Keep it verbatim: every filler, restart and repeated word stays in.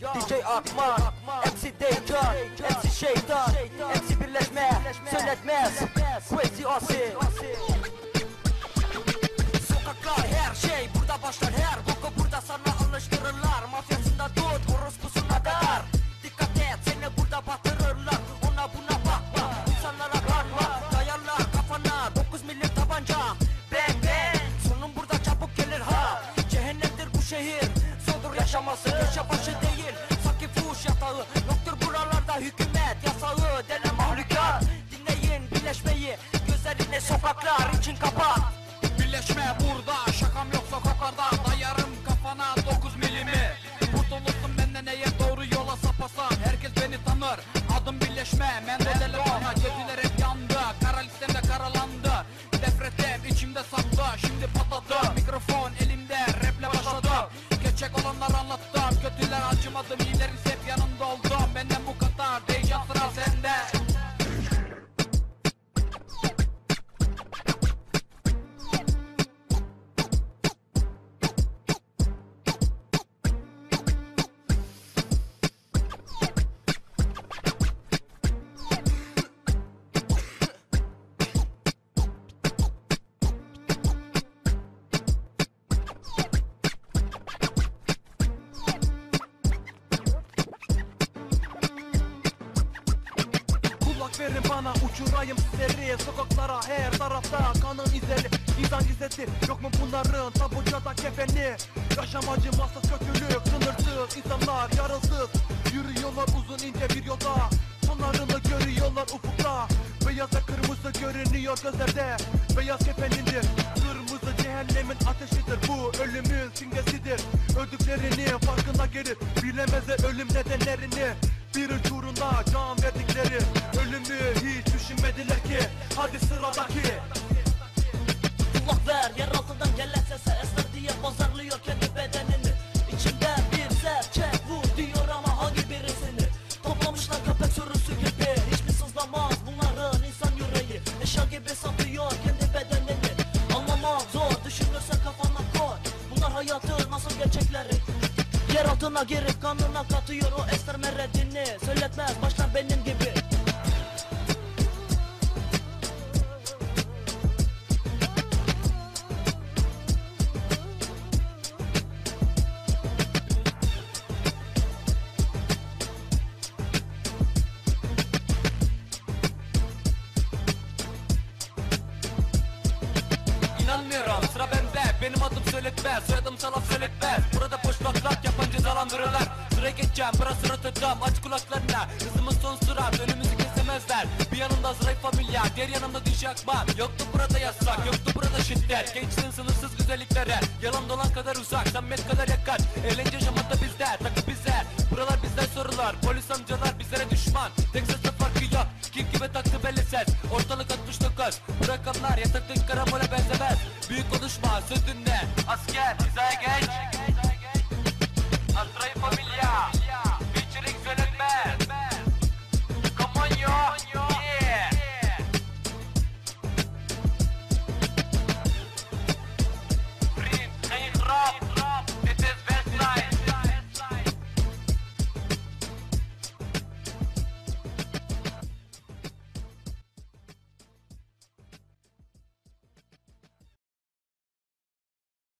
D J Akman, M C Dayton, M C Şeytan, M C Birleşme, Söyletmez, Crazy Asi. Sokaklar her şey burada başlar, her boku burada sana alıştırırlar. Mafyasında tut, orospusuna kadar. Dikkat et, seni burada batırırlar. Ona buna bakma, insanlara kanma. Dayarlar kafana dokuz milim tabanca. Bang bang, sonun burada çabuk gelir ha. Cehennemdir bu şehir, zordur yaşaması, yaşa başı değil. Sanki fuş yatağı, yoktur buralarda hükümet yasağı. Dene mahlukat, dinleyin birleşmeyi. Gözlerini sokaklar için kapat. Birleşme burada, şakam yok sokaklarda. Dayarım kafana dokuz milimi. Kurtulursun benden eğer doğru yola sapasan. Herkes beni tanır, adım birleşme. Mendeler bana, gözler hep yandı. Kara listemde karalandı. Nefretim içimde saklı, şimdi patladım. Mikrofon elimde, raple başladım. Geçecek olanlar anlattım, kötüler acımadım. İyilerin hep yanında oldum, benden bu kadar. Değeceğim sıra sende. Verin bana uçurayım sizleri sokaklara, her tarafta kanın izleri. İnsan gizleti yok mu bunların tabucada kefeni? Yaşam acımasız, kötülük sınırsız, insanlar yarılsız. Yürüyorlar uzun ince bir yolda, sonlarını görüyorlar ufukta. Beyaz ve kırmızı görünüyor gözlerde, beyaz kefenindir. Kırmızı cehennemin ateşidir, bu ölümün simgesidir. Öldüklerini farkına gelir, bilemezler ölüm nedenlerini. Bir uçurunda can verdikleri ölümü hiç düşünmediler ki. Hadi sıradaki. Kulak ver, yer altından gelen sese. Esmer diye pazarlıyor kendi bedenini. İçimden bir ses çek vur diyor ama hangi birisini? Toplamışlar köpek sürüsü gibi, hiçbir sızlamaz bunların insan yüreği. Eşya gibi satıyor kendi bedenini. Anlamak zor, düşünürsen kafana koy. Bunlar hayatın nasıl gerçekleri. Yer altına girip kanına katıyor o ester meredini. Söyletmez başlar benim gibi. İnanmıyorum, sıra bende, benim adım Söyletmez. Soyadım salaf Söyletmez. Burada boş baklak yapan cezalandırırlar. Sıra geçeceğim, burası rötedam, aç kulaklarına. Hızımız son sürat, önümüzü kesemezler. Bir yanımda Azrail Familya, diğer yanımda D J Akman. Yoktu burada yasak, yoktu burada şiddet. Gençliğin sınırsız güzelliklere, yalan dolan kadar uzak, samimiyet kadar yakın. Eğlence yaşamakta bizde, takı bize. Buralar bizden sorulur, polis amcalar bizlere düşman. Tek sesle farkı yok, kim kime taktı belli ses. Ortalık altmış dokuz, bu rakamlar yataktaki karamole benzemez. Büyük konuşma, söz dinle, asker.